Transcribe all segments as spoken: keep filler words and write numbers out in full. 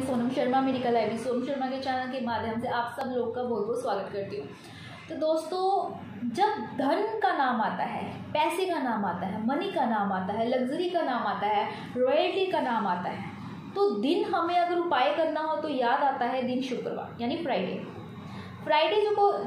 सोनम शर्मा, मेरी कल आई सोनम शर्मा के चैनल के माध्यम से आप सब लोग का बहुत बहुत स्वागत करती हूँ। तो दोस्तों, जब धन का नाम आता है, पैसे का नाम आता है, मनी का नाम आता है, लग्जरी का नाम आता है, रॉयल्टी का नाम आता है, तो दिन हमें अगर उपाय करना हो तो याद आता है दिन शुक्रवार यानी फ्राइडे। फ्राइडे जो को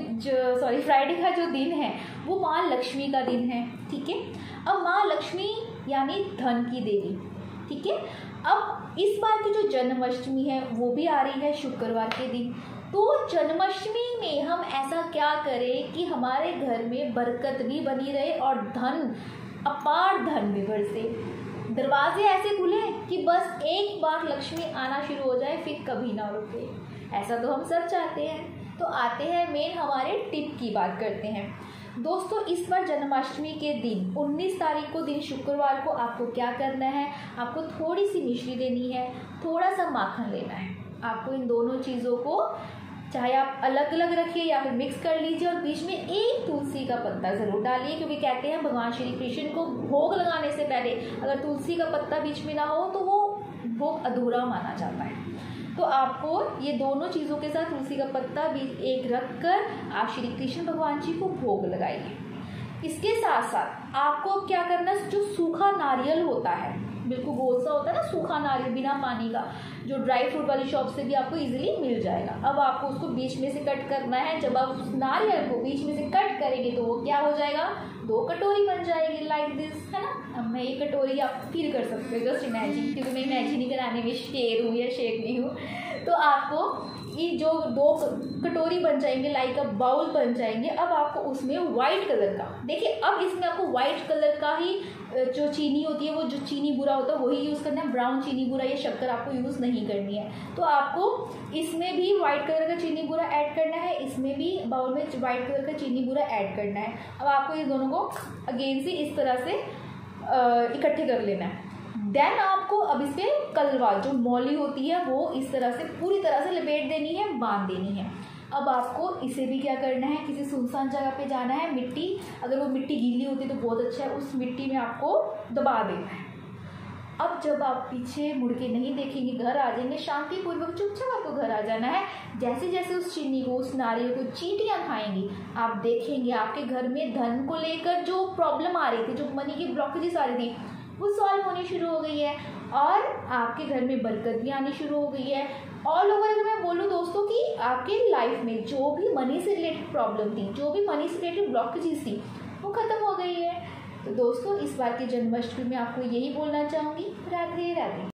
जो सॉरी फ्राइडे का जो दिन है वो माँ लक्ष्मी का दिन है, ठीक है। अब माँ लक्ष्मी यानी धन की देवी, ठीक है। अब इस बार की जो जन्माष्टमी है वो भी आ रही है शुक्रवार के दिन। तो जन्माष्टमी में हम ऐसा क्या करें कि हमारे घर में बरकत भी बनी रहे और धन, अपार धन भी बरसे, दरवाजे ऐसे खुले कि बस एक बार लक्ष्मी आना शुरू हो जाए फिर कभी ना रुके। ऐसा तो हम सब चाहते हैं। तो आते हैं मेन हमारे टिप की बात करते हैं। दोस्तों, इस बार जन्माष्टमी के दिन उन्नीस तारीख को दिन शुक्रवार को आपको क्या करना है, आपको थोड़ी सी मिश्री लेनी है, थोड़ा सा माखन लेना है। आपको इन दोनों चीज़ों को चाहे आप अलग अलग रखिए या फिर मिक्स कर लीजिए और बीच में एक तुलसी का पत्ता ज़रूर डालिए, क्योंकि कहते हैं भगवान श्री कृष्ण को भोग लगाने से पहले अगर तुलसी का पत्ता बीच में ना हो तो वो भोग अधूरा माना जाता है। तो आपको ये दोनों चीज़ों के साथ तुलसी का पत्ता भी एक रख कर आप श्री कृष्ण भगवान जी को भोग लगाइए। इसके साथ साथ आपको क्या करना है, जो सूखा नारियल होता है, बिल्कुल गोल सा होता है ना सूखा नारियल बिना पानी का, जो ड्राई फ्रूट वाली शॉप से भी आपको इजीली मिल जाएगा। अब आपको उसको बीच में से कट करना है। जब आप उस नारियल को बीच में से कट करेंगे तो वो क्या हो जाएगा, दो कटोरी बन जाएगी लाइक दिस, है ना। अब मैं ये कटोरी आप फील कर सकते हो, जस्ट इमेजिन, क्योंकि मैं इमेजिन ही कराने में शेर हूँ या शेर नहीं हूँ। तो आपको ये जो दो कटोरी बन जाएंगे लाइक अ बाउल बन जाएंगे। अब आपको उसमें वाइट कलर का, देखिए अब इसमें आपको वाइट कलर का ही जो चीनी होती है, वो जो चीनी बुरा होता है वही यूज़ करना है। ब्राउन चीनी बुरा या शक्कर आपको यूज़ नहीं करनी है। तो आपको इसमें भी वाइट कलर का चीनी बुरा ऐड करना है, इसमें भी बाउल में वाइट कलर का चीनी बुरा ऐड करना है। अब आपको ये दोनों को अगेन से इस तरह से इकट्ठे कर लेना है। देन आपको अब इस पर कलवा जो मौली होती है वो इस तरह से पूरी तरह से लपेट देनी है, बांध देनी है। अब आपको इसे भी क्या करना है, किसी सुनसान जगह पे जाना है, मिट्टी, अगर वो मिट्टी गीली होती है तो बहुत अच्छा है, उस मिट्टी में आपको दबा देना है। अब जब आप पीछे मुड़ के नहीं देखेंगे, घर आ जाएंगे, शांतिपूर्वक चुपचाप आपको घर आ जाना है। जैसे जैसे उस चीनी को, उस नारियल को चींटियाँ खाएंगी, आप देखेंगे आपके घर में धन को लेकर जो प्रॉब्लम आ रही थी, जो मनी की ब्लॉकेजेस आ रही थी, वो सॉल्व होनी शुरू हो गई है और आपके घर में बरकत भी आनी शुरू हो गई है। ऑल ओवर अगर मैं बोलूँ दोस्तों कि आपके लाइफ में जो भी मनी से रिलेटेड प्रॉब्लम थी, जो भी मनी से रिलेटेड ब्लॉकेजेस थी, वो ख़त्म हो गई है। तो दोस्तों, इस बार की जन्माष्टमी में आपको यही बोलना चाहूँगी, राधे राधे।